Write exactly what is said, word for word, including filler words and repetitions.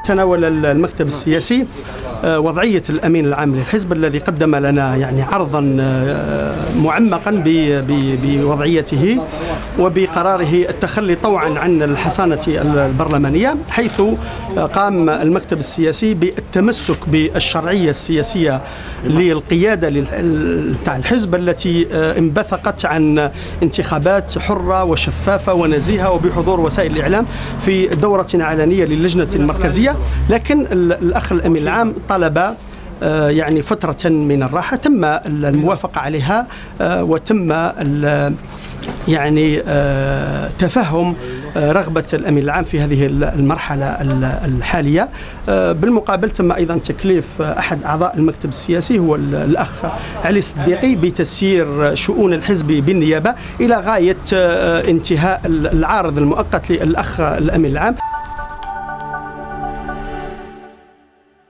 تناول المكتب السياسي وضعية الأمين العام للحزب الذي قدم لنا يعني عرضا معمقا بوضعيته وبقراره التخلي طوعا عن الحصانة البرلمانية، حيث قام المكتب السياسي بالتمسك بالشرعية السياسية للقيادة تاع الحزب التي انبثقت عن انتخابات حرة وشفافة ونزيهة وبحضور وسائل الإعلام في دورة علنية للجنة المركزية. لكن الأخ الأمين العام طلب يعني فترة من الراحة، تم الموافقة عليها وتم يعني تفهم رغبة الأمين العام في هذه المرحلة الحالية. بالمقابل تم أيضا تكليف أحد أعضاء المكتب السياسي هو الأخ علي الصديقي بتسيير شؤون الحزب بالنيابة إلى غاية انتهاء العارض المؤقت للأخ الأمين العام.